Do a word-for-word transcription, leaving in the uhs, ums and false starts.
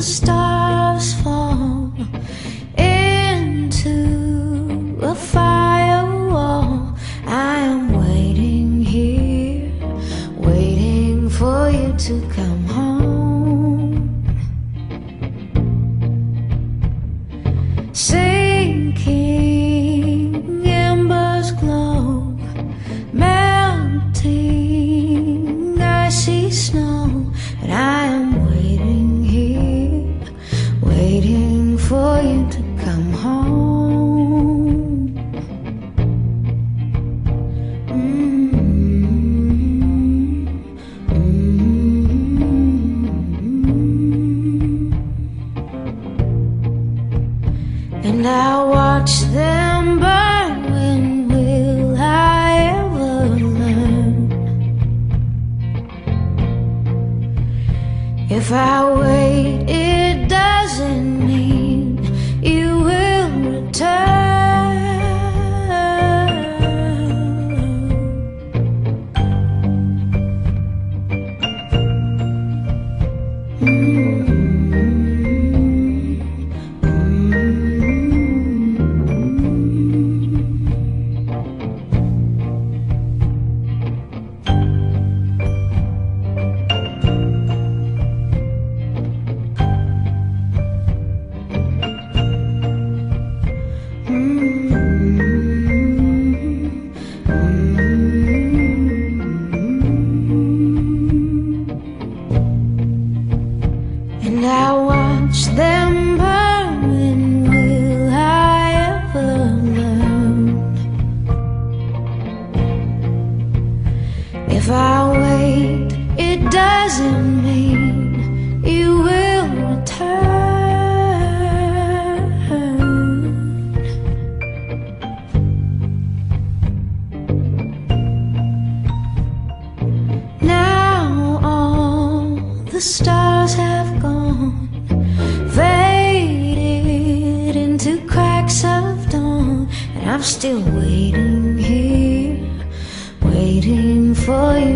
stars fall into a firewall. I am waiting here, waiting for you to come home. Sinking embers glow, melting icy snow, and I am waiting here, waiting for you to come home. Mm-hmm. Mm-hmm. And I watch them burn. When will I ever learn? If I wait, it doesn't mean you will return. Mm-hmm. And I watch them burn. When will I ever learn? If I wait, it doesn't mean you will return. Now all the stars have gone, faded into cracks of dawn, and I'm still waiting here, waiting for you